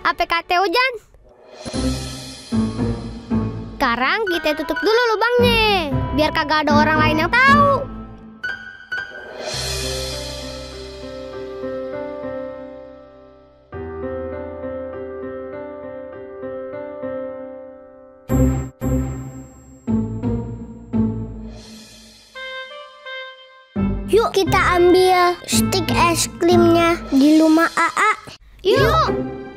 APKT hujan. Sekarang kita tutup dulu lubangnya, biar kagak ada orang lain yang tahu. Yuk kita ambil stik es krimnya di rumah AA. Yuk.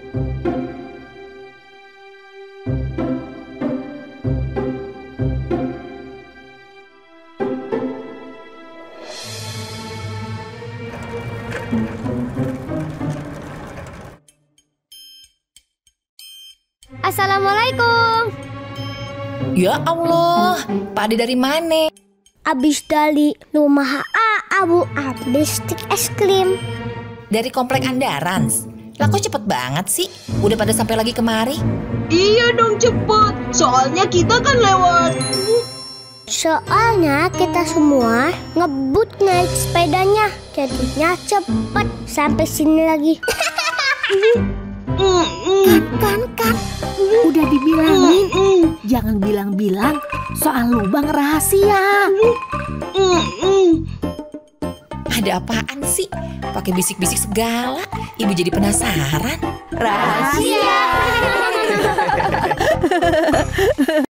Assalamualaikum. Ya Allah, Pak Ade dari mana? Abis dari rumah AA, Bu. Abis stik es krim. Dari komplek Andarans. Lah kok cepet banget sih? Udah pada sampai lagi kemari? Iya dong cepet, soalnya kita kan lewat. Soalnya kita semua ngebut naik sepedanya, jadinya cepet sampai sini lagi. Kan, udah dibilangin, jangan bilang-bilang soal lubang rahasia. Ada apaan sih? Pakai bisik-bisik segala. Ibu jadi penasaran. Rahasia.